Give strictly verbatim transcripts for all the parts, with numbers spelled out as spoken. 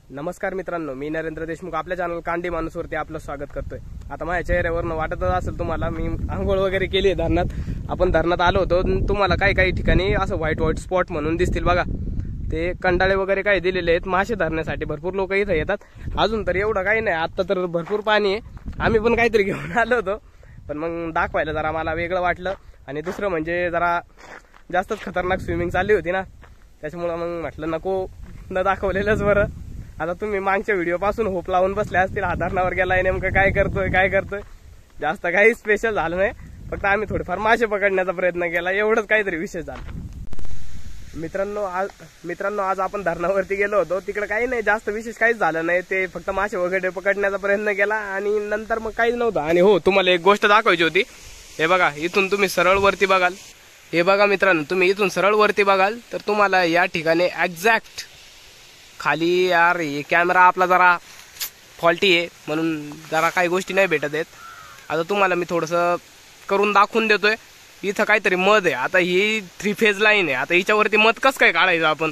नमस्कार मित्रांनो, मी नरेंद्र देशमुख आपल्या चॅनल कांडी माणूसवरती आपलं स्वागत करतोय। आता माझ्या चेहऱ्यावरनं वाटतच असेल तुम्हाला, मी आंघोळ वगैरे केली धरणात। आपण धरणात आलो होतो, तुम्हाला काही काही ठिकाणी असं व्हाईट व्हाईट स्पॉट म्हणून दिसतील बघा। ते कंडाळे वगैरे काही दिलेले आहेत मासे धरण्यासाठी, भरपूर लोक इथे येतात। अजून तर एवढं काही नाही, आता तर भरपूर पाणी आहे। आम्ही पण काहीतरी घेऊन आलो होतो, पण मग दाखवायला जरा मला वेगळं वाटलं। आणि दुसरं म्हणजे जरा जास्तच खतरनाक स्विमिंग चालली होती ना, त्याच्यामुळे मग म्हटलं नको न दाखवलेलंच बरं। आता तुम्ही मागच्या व्हिडिओ पासून होप लावून बसले असतील, हा धरणावर गेलाय नेमकं काय करतोय काय करतोय। जास्त काही स्पेशल झालं नाही, फक्त आम्ही थोडेफार मासे पकडण्याचा प्रयत्न केला, एवढंच काहीतरी विशेष झालं। मित्रांनो आज मित्रांनो आज आपण धरणावरती गेलो होतो, तिकडे काही नाही जास्त विशेष काहीच झालं नाही। ते फक्त मासे वगैरे पकडण्याचा प्रयत्न केला आणि नंतर मग काहीच नव्हतं। आणि हो, तुम्हाला एक गोष्ट दाखवायची होती। हे बघा, इथून तुम्ही सरळ वरती बघाल, हे बघा मित्रांनो, तुम्ही इथून सरळ वरती बघाल तर तुम्हाला या ठिकाणी एक्झॅक्ट खाली, यार हे कॅमेरा आपला जरा फॉल्टी आहे म्हणून जरा काही गोष्टी नाही भेटत आहेत। आता तुम्हाला मी थोडंसं करून दाखवून देतोय। इथं काहीतरी मध आहे, आता ही थ्री फेज लाईन आहे, आता हिच्यावरती मध कसं काय काढायचं आपण,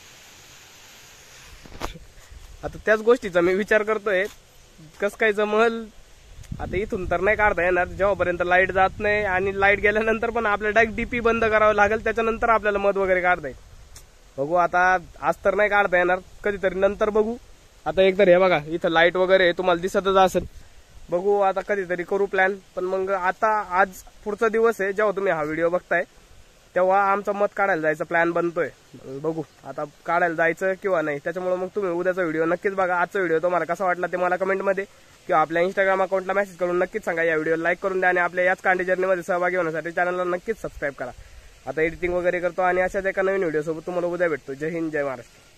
आता त्याच गोष्टीचा मी विचार करतोय कसं काय जमल। आता इथून तर नाही काढता येणार जेव्हापर्यंत लाईट जात नाही, आणि लाईट गेल्यानंतर पण आपल्याला डायरेक्ट डीपी बंद करावं लागेल, त्याच्यानंतर आपल्याला मध वगैरे काढता येईल। बघू, आता आज तर नाही काढता येणार, कधीतरी नंतर बघू। आता एक तर हे बघा, इथं लाईट वगैरे तुम्हाला दिसतच असेल। बघू आता कधीतरी करू प्लॅन, पण मग आता आज पुढचा दिवस आहे, जेव्हा तुम्ही हा व्हिडिओ बघताय तेव्हा आमचा मध काढायला जायचा प्लॅन बनतोय। बघू आता काढायला जायचं किंवा नाही, त्याच्यामुळे मग तुम्ही उद्याचा व्हिडिओ नक्कीच बघा। आजचा व्हिडिओ तुम्हाला कसा वाटला ते मला कमेंटमध्ये किंवा आपल्या इंस्टाग्राम अकाउंटला मेसेज करून नक्कीच सांगा। या व्हिडिओला लाईक करून द्या आणि आपल्या याच कांडी जर्नीमध्ये सहभागी होण्यासाठी चॅनलला नक्कीच सबस्क्राईब करा। आता एडिटिंग वगैरे करतो आणि अशाच एका नवीन व्हिडिओ सोबत तुम्हाला उद्या भेटतो। जय हिंद, जय महाराष्ट्र।